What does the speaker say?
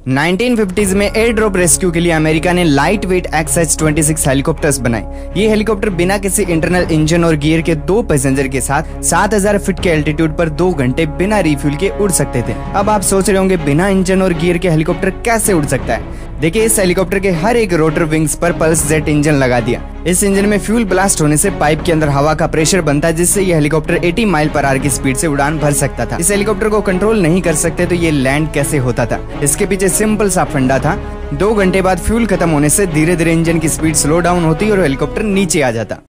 1950s में air drop rescue के लिए अमेरिका ने लाइट वेट XH-26 हेलीकॉप्टर्स बनाए। ये हेलीकॉप्टर बिना किसी इंटरनल इंजन और गियर के 2 पैसेंजर के साथ 7000 फीट के एल्टीट्यूड पर 2 घंटे बिना रिफ्यूल के उड़ सकते थे। अब आप सोच रहे होंगे बिना इंजन और गियर के हेलीकॉप्टर कैसे उड़ सकता है। देखिए, इस हेलीकॉप्टर के हर एक रोटर विंग्स पर पल्स जेट इंजन लगा दिया। इस इंजन में फ्यूल ब्लास्ट होने से पाइप के अंदर हवा का प्रेशर बनता है, जिससे ये हेलीकॉप्टर 80 माइल पर आवर की स्पीड से उड़ान भर सकता था। इस हेलीकॉप्टर को कंट्रोल नहीं कर सकते तो ये लैंड कैसे होता था। इसके पीछे सिंपल सा फंडा था। 2 घंटे बाद फ्यूल खत्म होने से धीरे धीरे इंजन की स्पीड स्लो डाउन होती और हेलीकॉप्टर नीचे आ जाता।